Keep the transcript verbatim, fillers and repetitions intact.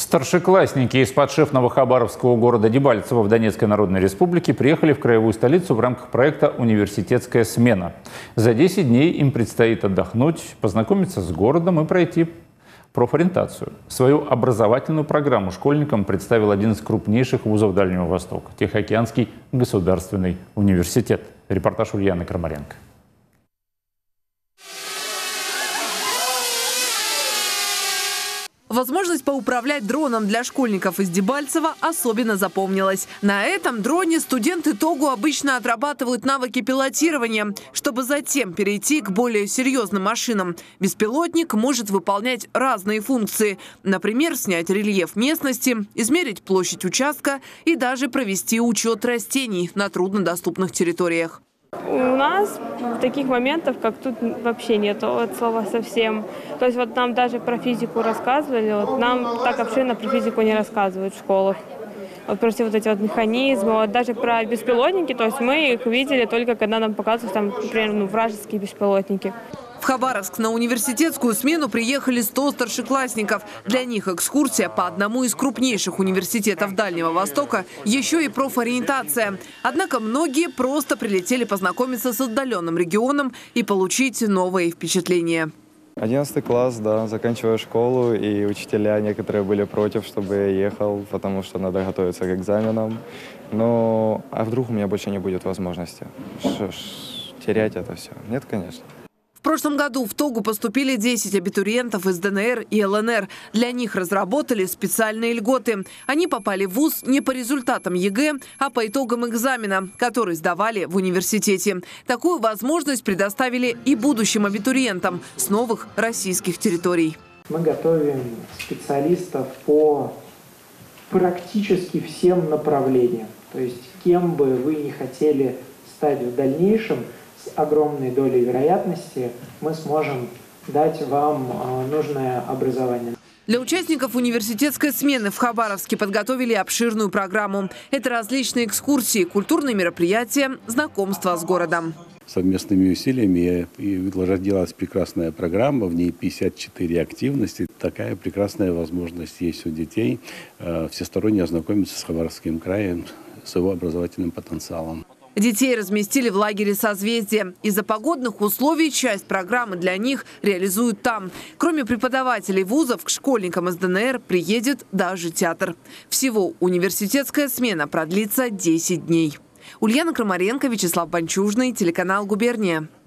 Старшеклассники из подшефного хабаровского города Дебальцево в Донецкой Народной Республике приехали в краевую столицу в рамках проекта «Университетская смена». За десять дней им предстоит отдохнуть, познакомиться с городом и пройти профориентацию. Свою образовательную программу школьникам представил один из крупнейших вузов Дальнего Востока – Тихоокеанский государственный университет. Репортаж Ульяны Крамаренко. Возможность поуправлять дроном для школьников из Дебальцева особенно запомнилась. На этом дроне студенты ТОГУ обычно отрабатывают навыки пилотирования, чтобы затем перейти к более серьезным машинам. Беспилотник может выполнять разные функции. Например, снять рельеф местности, измерить площадь участка и даже провести учет растений на труднодоступных территориях. У нас таких моментов, как тут, вообще нету, от слова совсем. То есть вот нам даже про физику рассказывали, вот нам так обширно про физику не рассказывают в школах. Вот про все вот эти вот механизмы, вот даже про беспилотники, то есть мы их видели только когда нам показывают, там, например, ну, вражеские беспилотники. В Хабаровск на университетскую смену приехали сто старшеклассников. Для них экскурсия по одному из крупнейших университетов Дальнего Востока, еще и профориентация. Однако многие просто прилетели познакомиться с отдаленным регионом и получить новые впечатления. одиннадцатый класс, да, заканчиваю школу, и учителя некоторые были против, чтобы я ехал, потому что надо готовиться к экзаменам. Но а вдруг у меня больше не будет возможности? Что ж, терять это все? Нет, конечно. В прошлом году в ТОГУ поступили десять абитуриентов из ДНР и ЛНР. Для них разработали специальные льготы. Они попали в вуз не по результатам ЕГЭ, а по итогам экзамена, который сдавали в университете. Такую возможность предоставили и будущим абитуриентам с новых российских территорий. Мы готовим специалистов по практически всем направлениям. То есть кем бы вы ни хотели стать в дальнейшем, с огромной долей вероятности мы сможем дать вам нужное образование. Для участников университетской смены в Хабаровске подготовили обширную программу. Это различные экскурсии, культурные мероприятия, знакомства с городом. Совместными усилиями делалась прекрасная программа, в ней пятьдесят четыре активности. Такая прекрасная возможность есть у детей всесторонне ознакомиться с Хабаровским краем, с его образовательным потенциалом. Детей разместили в лагере «Созвездие». Из-за погодных условий часть программы для них реализуют там. Кроме преподавателей вузов, к школьникам из ДНР приедет даже театр. Всего университетская смена продлится десять дней. Ульяна Крамаренко, Вячеслав Банчужный, телеканал «Губерния».